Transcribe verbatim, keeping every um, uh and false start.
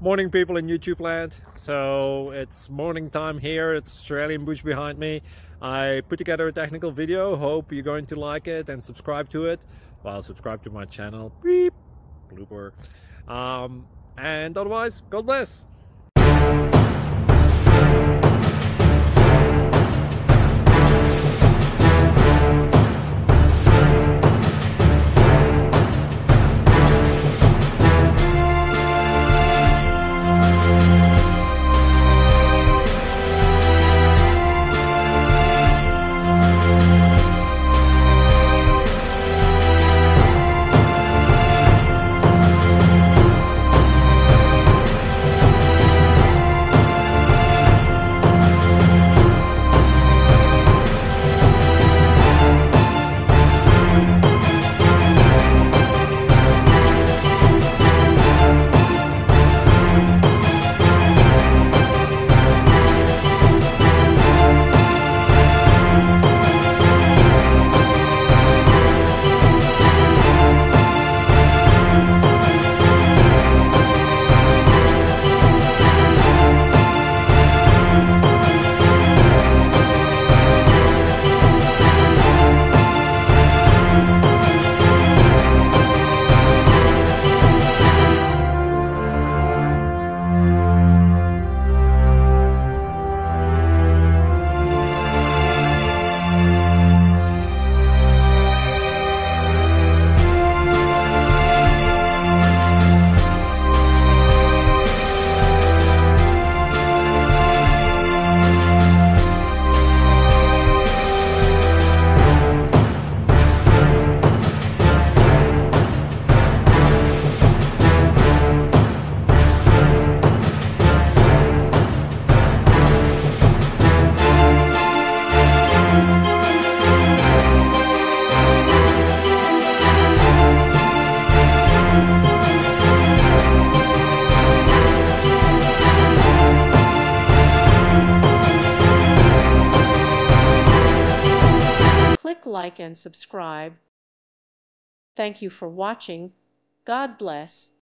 Morning, people in YouTube land. So it's morning time here. It's Australian bush behind me. I put together a technical video. Hope you're going to like it and subscribe to it. Well, subscribe to my channel. Beep. Blooper. Um, and otherwise, God bless. Click like and subscribe. Thank you for watching. God bless.